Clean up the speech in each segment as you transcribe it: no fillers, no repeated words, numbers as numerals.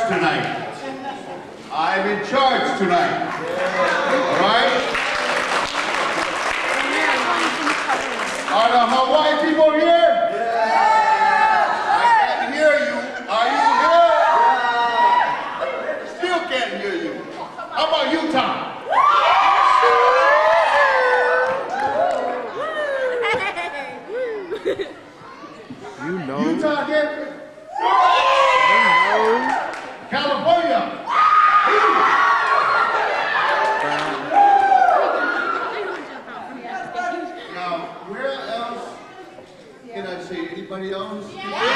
tonight. I'm in charge tonight. All right? Are the Hawaii people here? I can't hear you. Are you here? Still can't hear you. How about you, Tom? You know. Utah here? California. Now, where else can I say? Anybody else?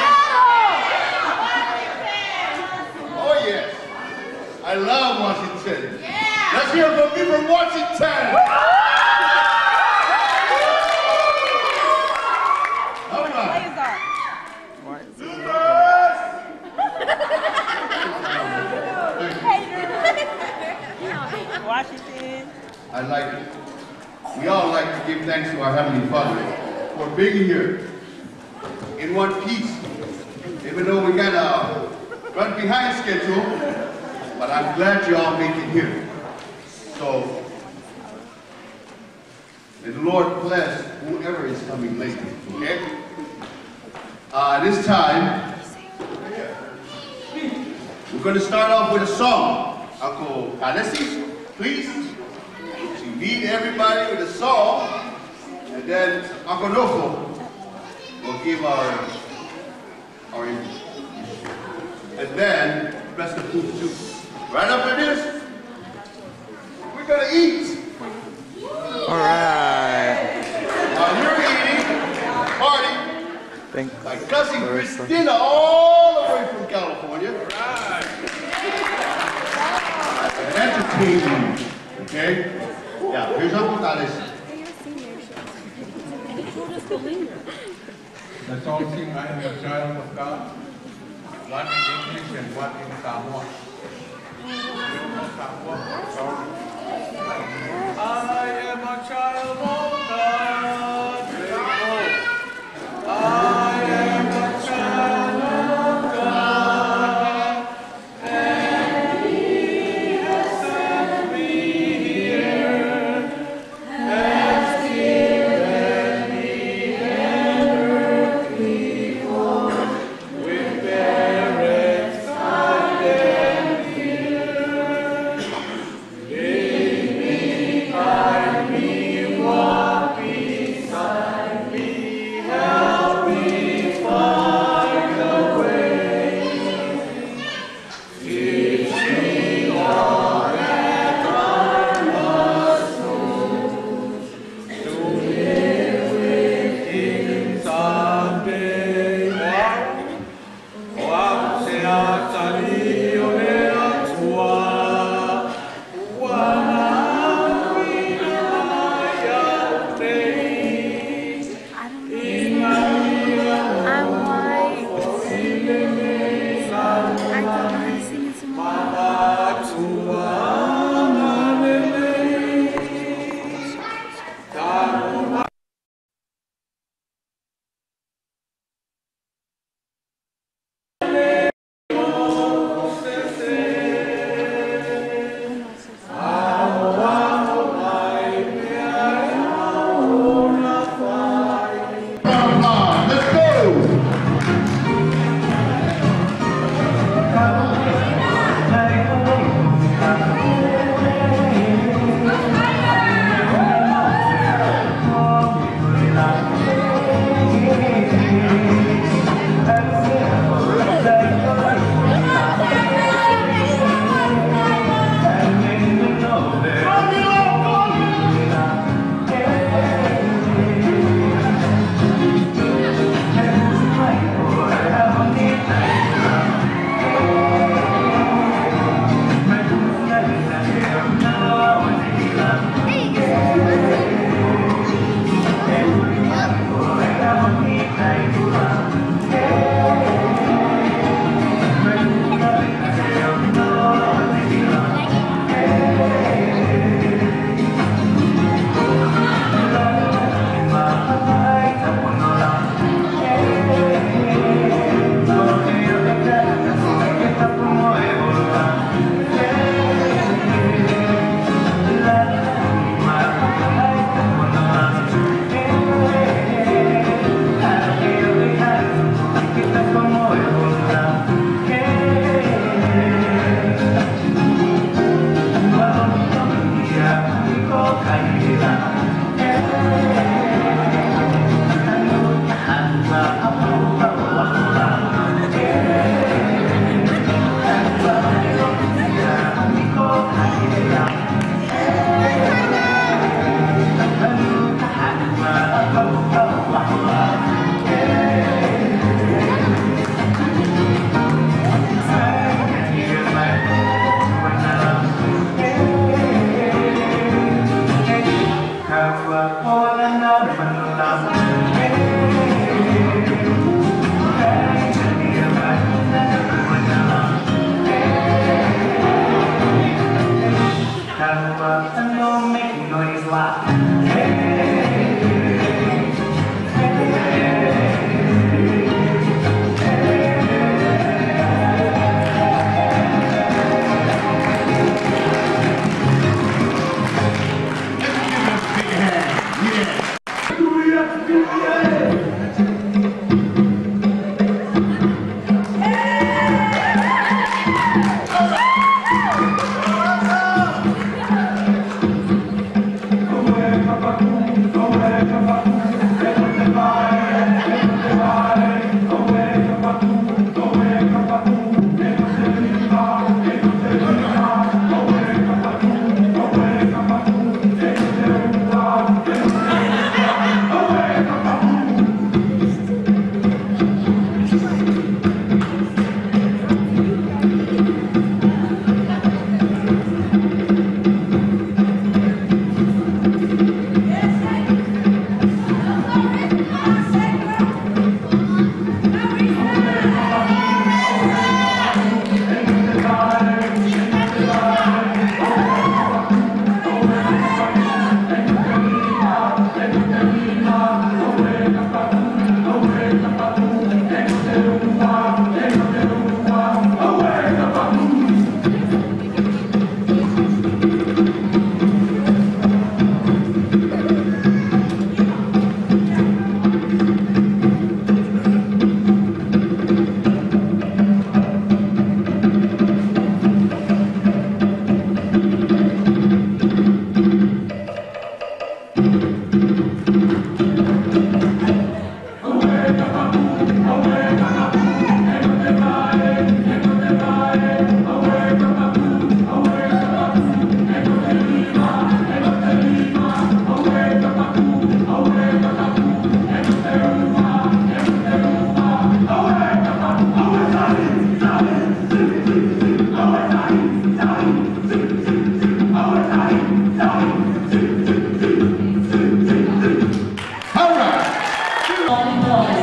Oh, yes. I love Washington. Let's hear from me from Washington. All right. Washington. I like it. We all like to give thanks to our Heavenly Father for being here in one piece. Even though we got a run behind schedule, but I'm glad you all make it here. So, may the Lord bless whoever is coming late, okay? This time, we're going to start off with a song. Uncle Alessis, please. You lead everybody with a song, and then Uncle Nofo will give our and then rest of food too. Right after this, we're gonna eat. All right. While you're eating, party. Thank My cousin Larissa. Christina, all the way from California. Entertaining, okay? Yeah, here's Uncle Talis. The song sing I am a child of God. One in English and one in Samoa. I am a child of God. I am a child of God. And He has sent me here. Has given me earthly home with parents kind and dear. Lead me, guide me, walk beside me.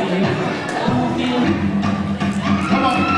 Come on.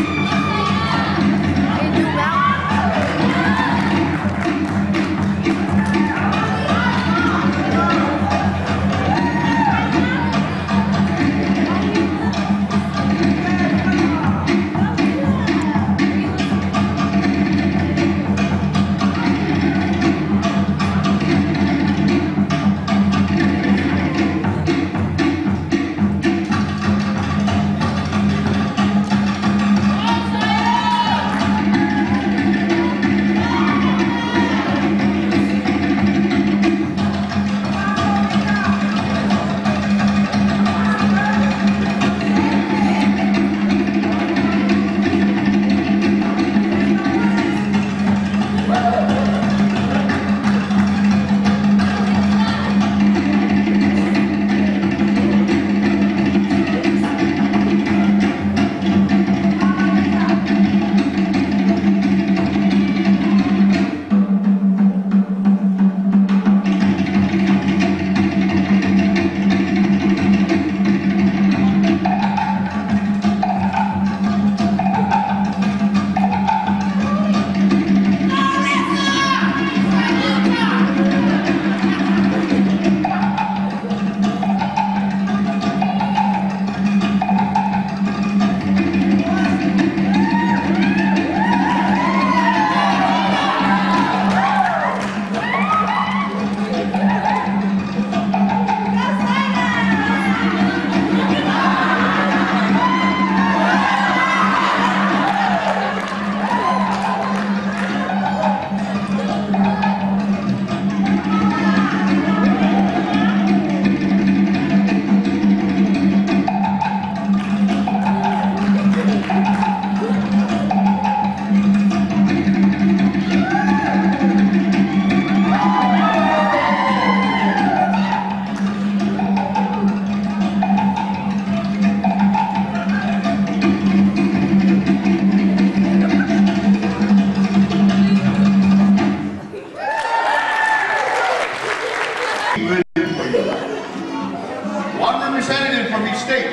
One representative from each state.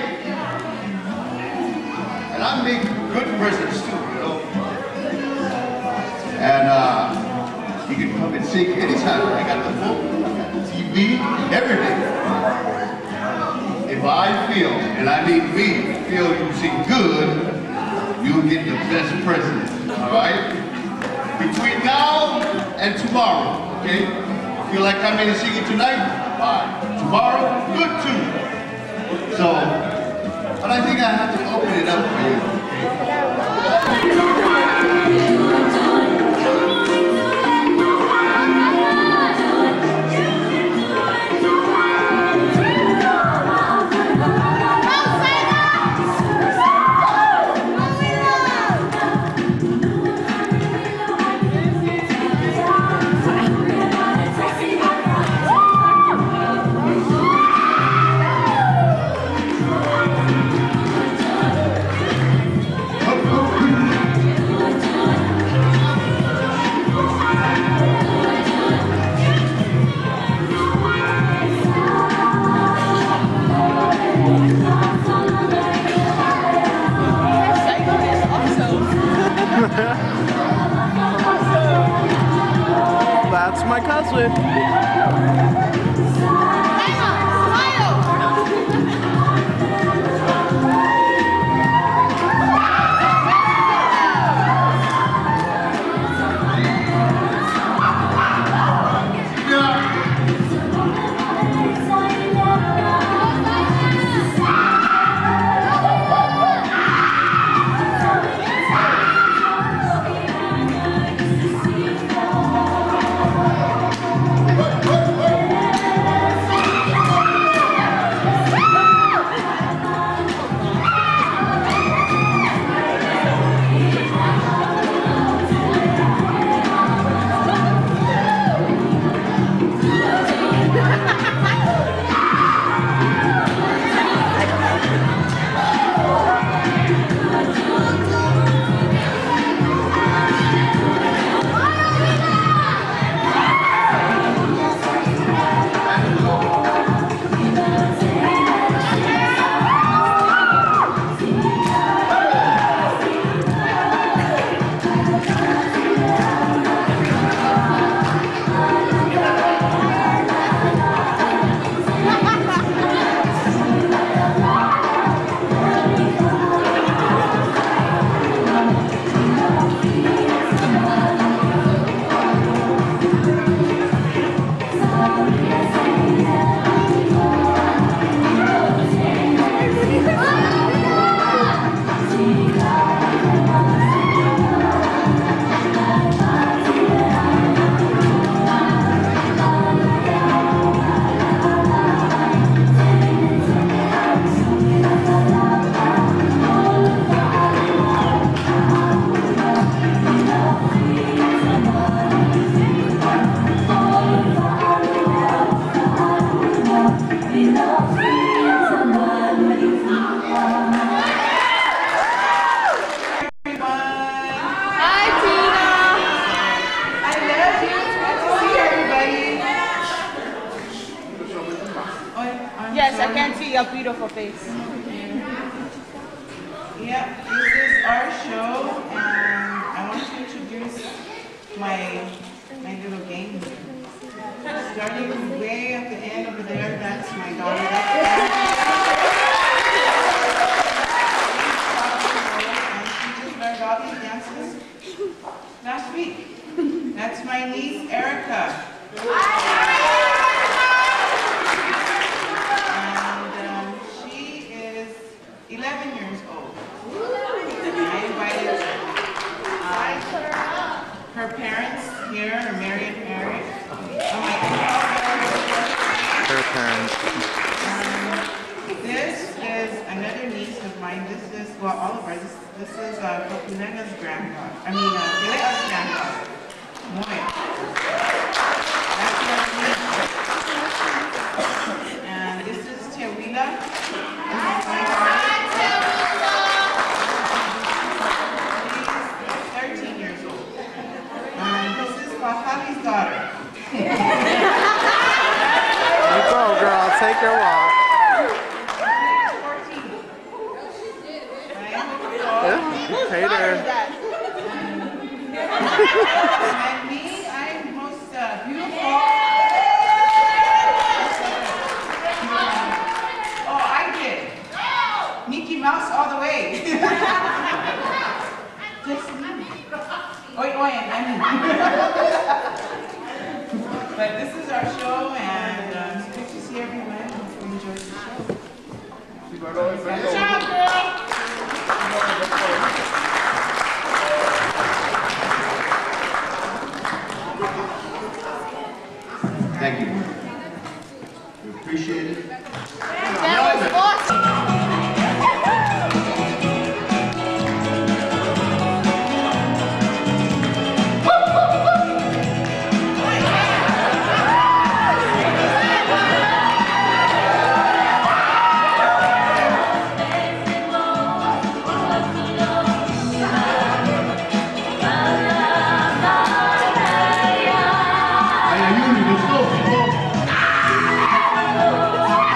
And I make good presents too, you know. And you can come and sing anytime. I got the book, I got the TV, everything. If I feel, and I mean me, feel you sing good, you'll get the best present, all right? Between now and tomorrow, okay? Feel like coming and singing tonight? Fine. Tomorrow, good too. So, but I think I have to open it up for you. face. Yep, this is our show, and I want to introduce my little game. Starting way at the end over there, that's my daughter. And she just learned all these dances last week. That's my niece, Erica. And she is 11 years old. I invited her parents here, Mary and Harry. Her parents. This is another niece of mine. This is, well, all of ours. This is Copulega's granddaughter. I mean, Pilega's granddaughter. Moya. That's her niece. And this is Tiawila. This is my daughter. She's 13 years old. And this is Wahali's daughter. You go, girl. Take your walk. Hey there. And me, I'm most beautiful. Oh, I did. Mickey Mouse all the way. Just me. Oi, oi, I mean. But this is our show, and it's good to see everyone. Hope you enjoyed the show. Good job, girl. Thank you. We appreciate it. That was awesome. Ay, ayúdenme, let's go, people.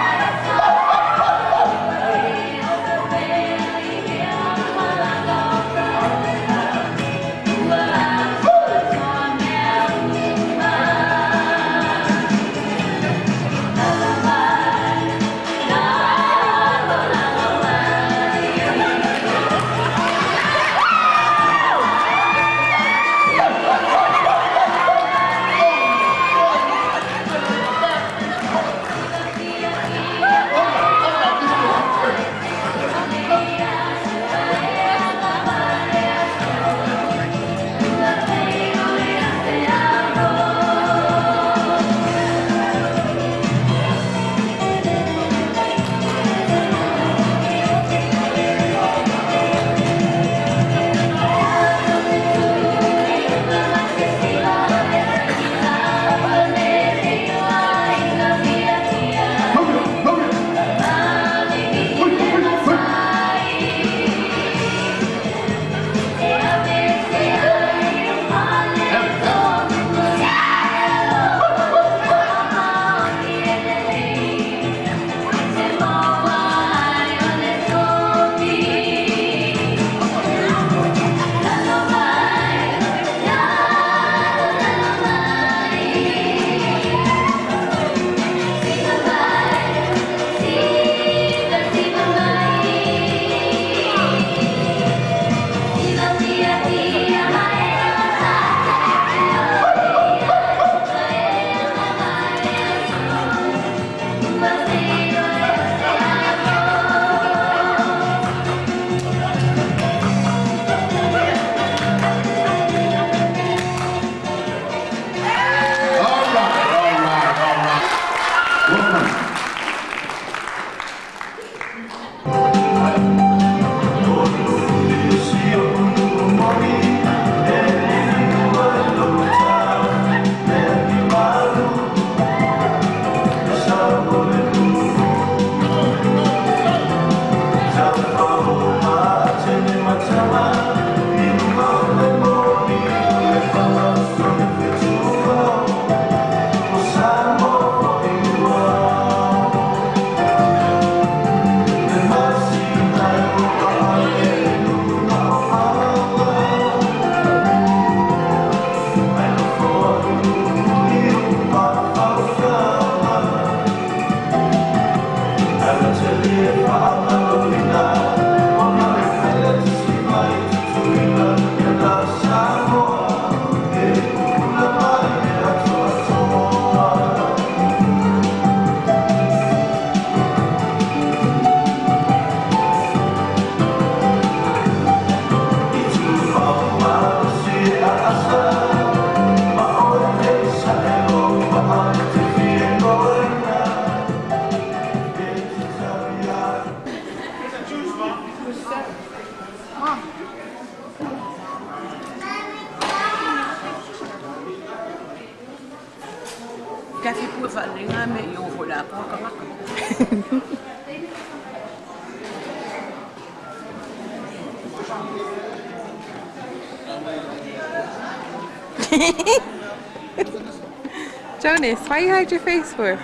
Jonas, why you hide your face for?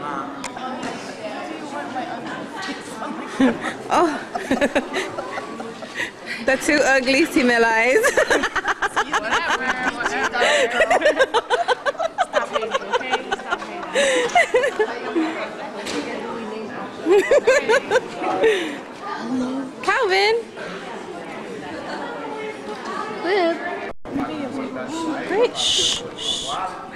Oh. The two ugly female eyes. Whatever. Stop hating, okay? Stop hating. Calvin. Liv. Great. Shh. Shh.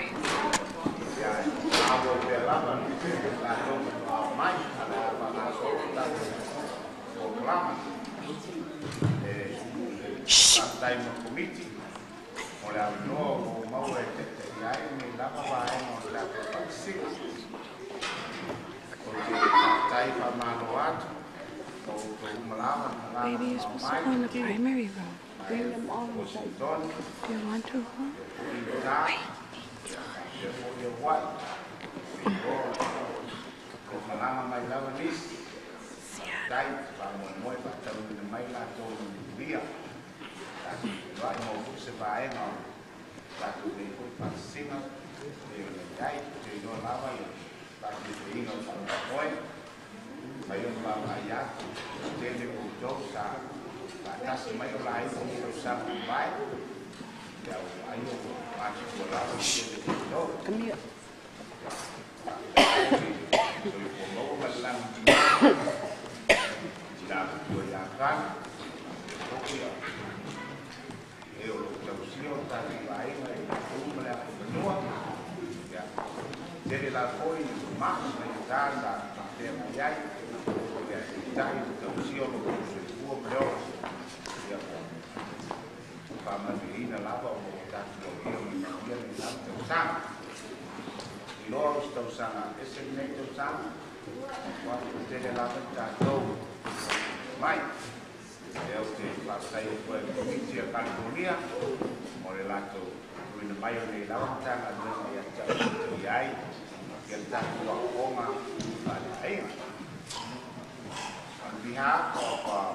Baby, you're supposed to go in the primary room. Bring them all inside. Do you want to? Huh? Come here. On behalf of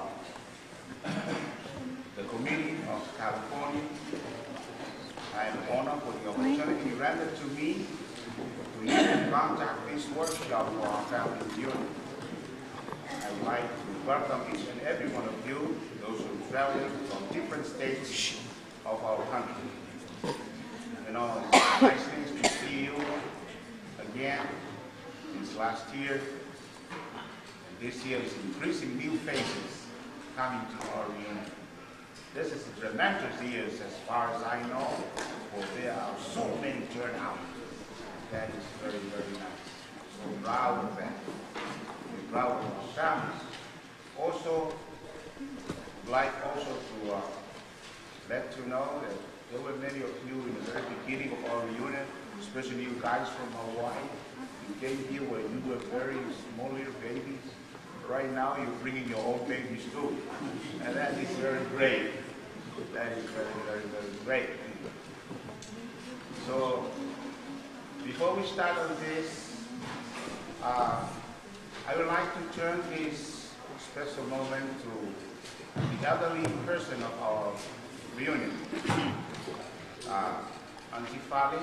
the Committee of California, I am honored for the opportunity rendered to me to lead and conduct this workshop for our family reunion. I would like to welcome each and every one of you, those who are traveling from different states of our country. You know, it's nice things to see you again since last year. And this year is increasing new faces coming to our reunion. This is a tremendous year as far as I know, for there are so many turnouts. That is very, very nice. So proud of that. We're proud of our families. Also, like also to let you know that there were many of you in the very beginning of our reunion, especially you guys from Hawaii. You came here when you were very small little babies. Right now you're bringing your own babies too. And that is very great. That is very, very, very great. So, before we start on this, I would like to turn this special moment to the elderly person of our reunion, Auntie Fali,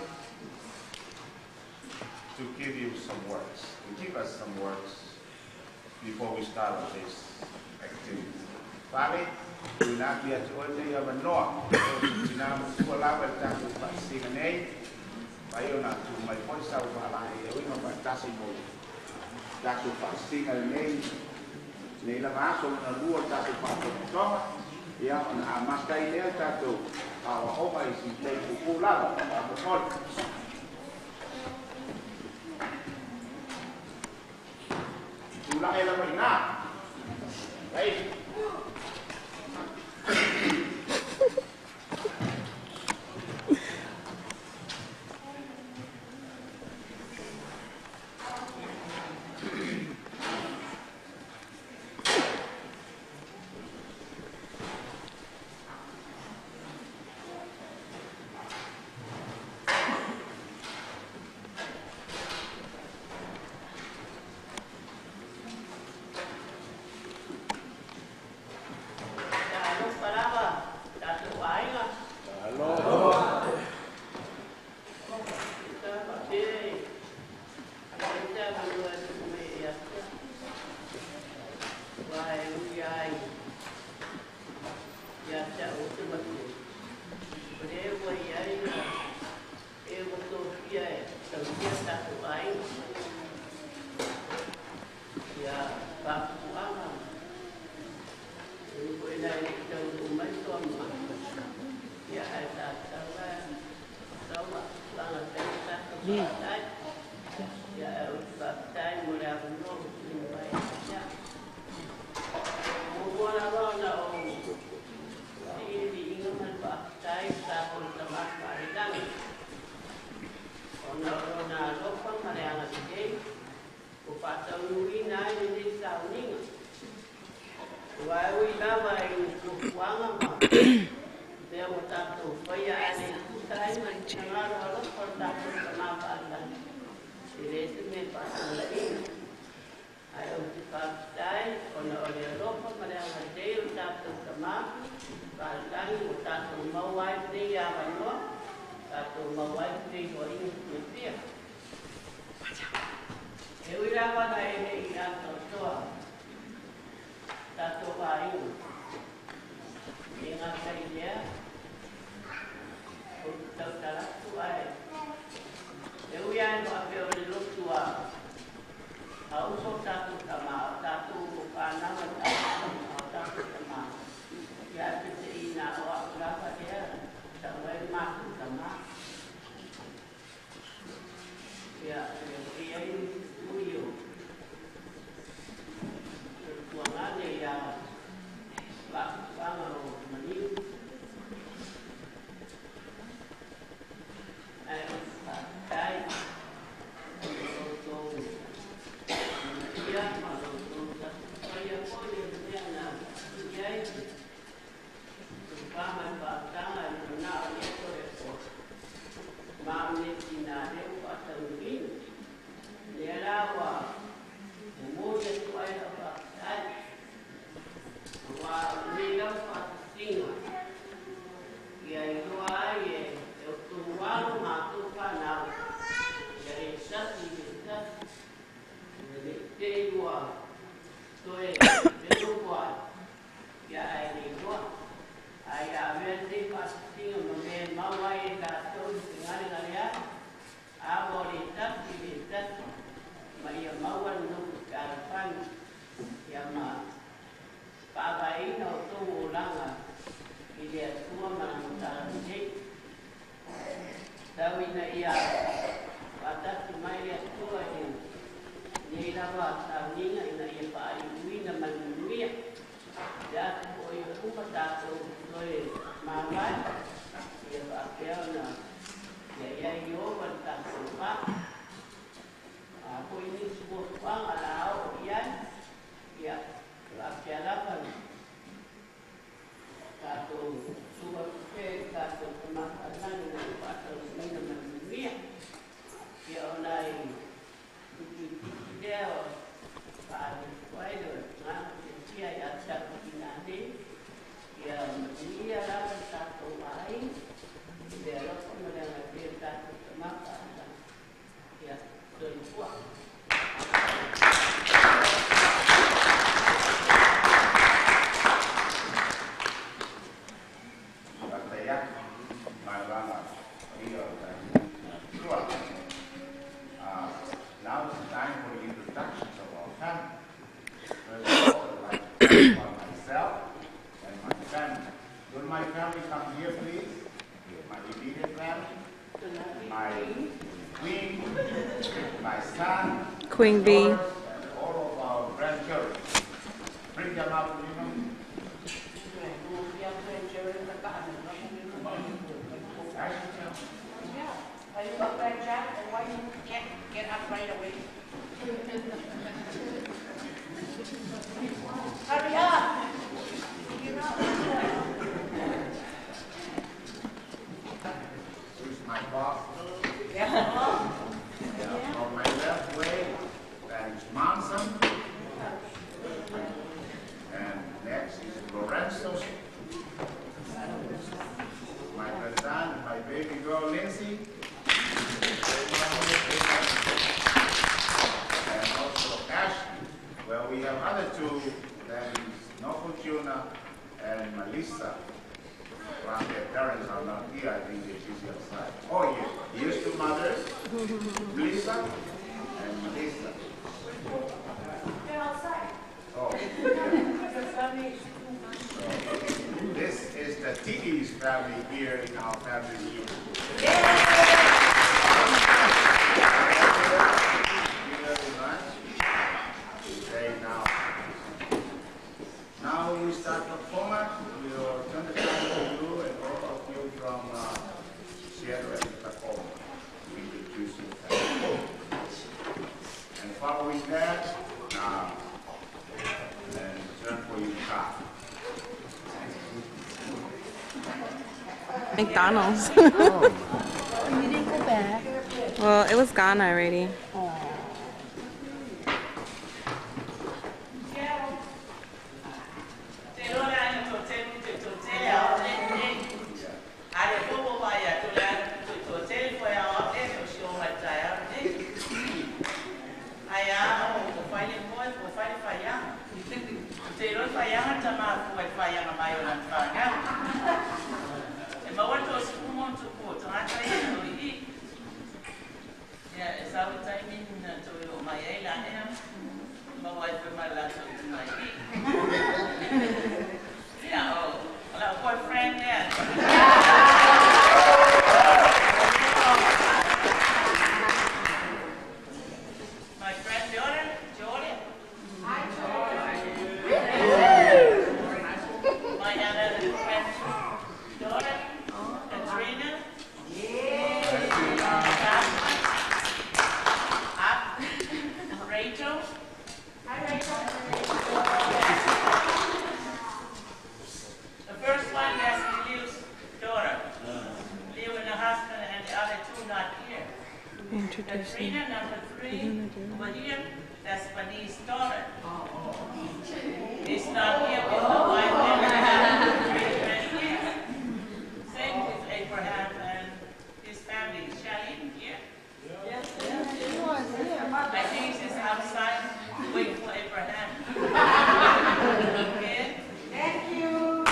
to give you some words, to give us some words before we start on this activity. Fali, we not be at all day of a no. We now to allow it to sing a name. Bayona to my voice out of we know about Tassimo. That's what sing a name. Nila Maso and a Lord Tasso Pato. Yeah, and I must stay there to our home is in place to pull out of the court. To lie in now. Hey. Queen Bee. All of our grandchildren. Bring them up, you know. Are you up there, Jack? And why you can't get up right away? Hurry up! Here's my boss. Yeah. On my left way, that is Monson. And next is Lorenzo. My grandson, my baby girl Lindsay. And also Ashley. Well, we have other two that is not Fortuna and Melissa. Well, their parents are not here. I think they're busy outside. Oh, yes. Here's two mothers, Melissa and Melissa. They're outside. Oh, yeah. So, this is the Tiki's family here in our family reunion. Now we start the format. We'll turn the time to you and all of you from Seattle and Tacoma. We introduce you. And following that, and turn for you, Carl. McDonald's. You didn't go back. Well, it was gone already. Katrina, number 3, over here, that's Bunny's daughter. It's not here with the wife and the kids. Same with Abraham and his family. Is Charlene here? Yes. I think she's outside waiting for Abraham. Okay? Thank you.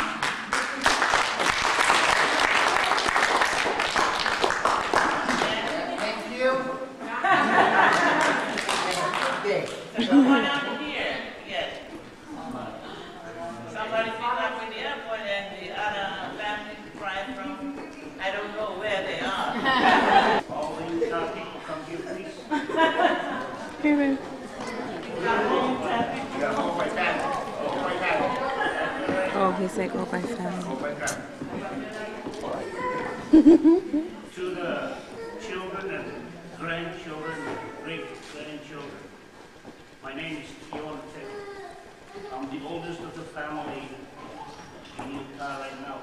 There's no one out here yet. Somebody picked up in the airport and the other family drive from, I don't know where they are. All the people come here, please. Here, babe. You gotta go by family. Go by family. Oh, he said go by family. Go by family. To the children and grandchildren, great-grandchildren. My name is Keon Tek. I'm the oldest of the family in Utah right now.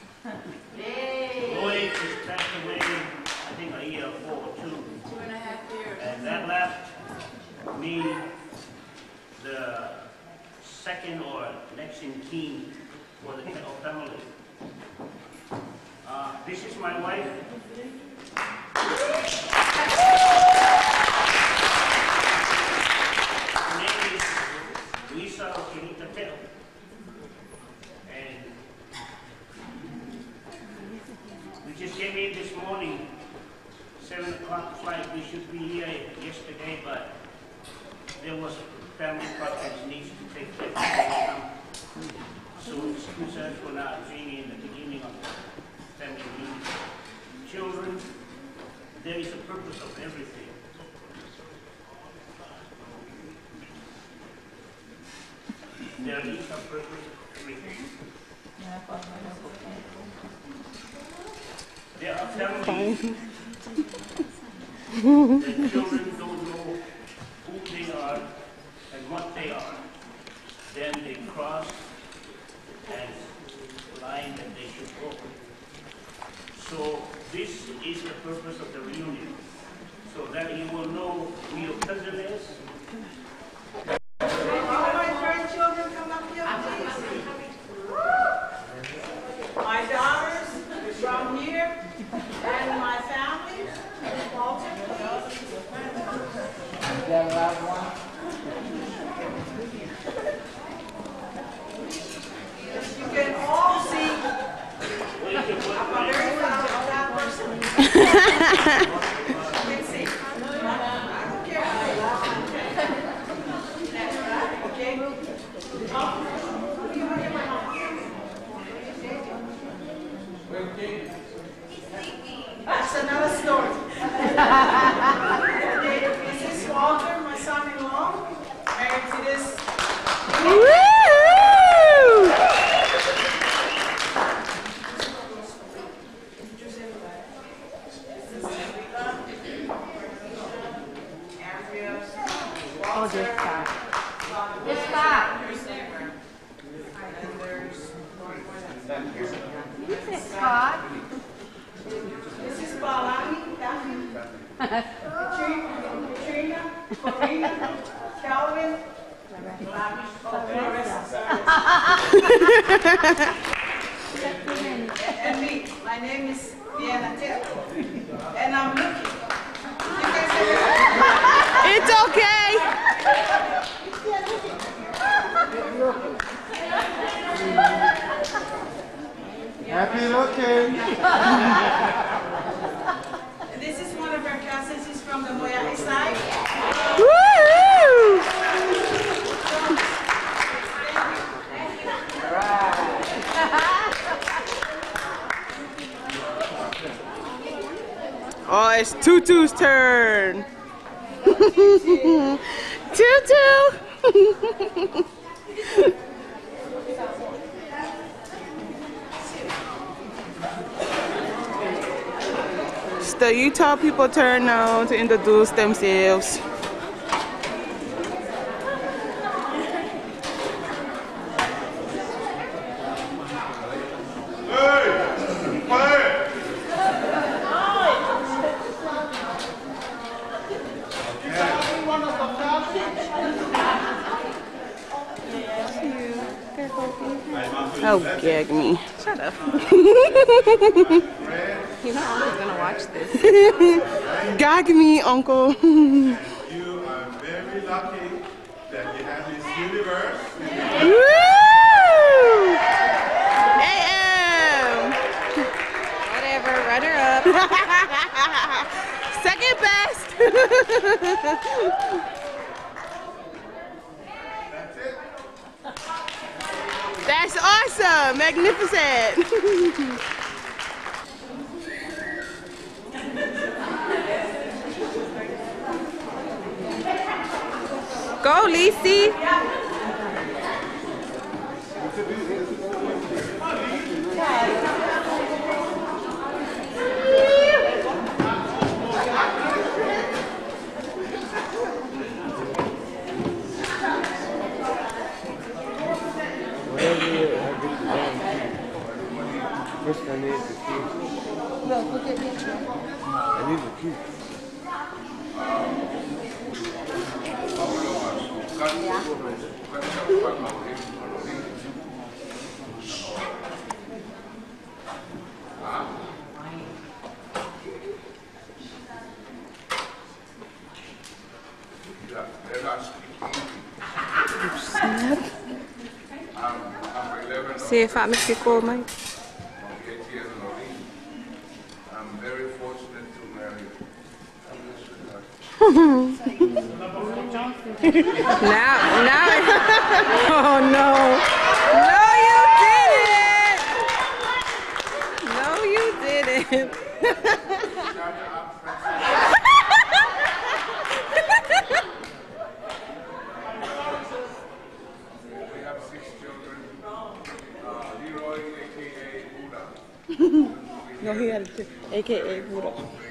Lloyd just passed away, I think a year ago or 2. 2.5 years. And that left me the second or next in kin for the family. This is my wife. Her name is Luisa Oquinita. And we just came in this morning, 7 o'clock flight. We should be here yesterday, but there was family projects needs to take place. So excuse us for not being in the beginning of the family meeting. Children, there is a purpose of everything. There is a purpose of everything. There are families that children don't know who they are and what they are. Then they cross and line that they should go. So this is the purpose of the reunion, so that you will know who your cousin is. All my grandchildren come up here, please. My daughters from here, and my family, Walter. Is that a loud one? God. This is Palani, Katrina, Corina, Calvin, and me. My name is Vienna Temple. And I'm looking. You can say It's okay. Happy looking. this is one of our cousins. He's from the Moyale side. Woo! Oh, it's Tutu's turn. Tutu. It's the Utah people turn now to introduce themselves. Oh, gag me. Shut up. You know I'm gonna watch this. Gag me, uncle. You are very lucky that you have this universe. Woo! AM! Whatever, runner up. Second best. That's awesome. Magnificent. Go, Lisi. First I need the key. Look at me. I need the key. See if I make it cool, Mike. I'm very fortunate to marry Now, oh no. No, you didn't. No, you didn't. We have 6 children. Leroy, a.k.a. Buddha. No, he had a AKA Buddha.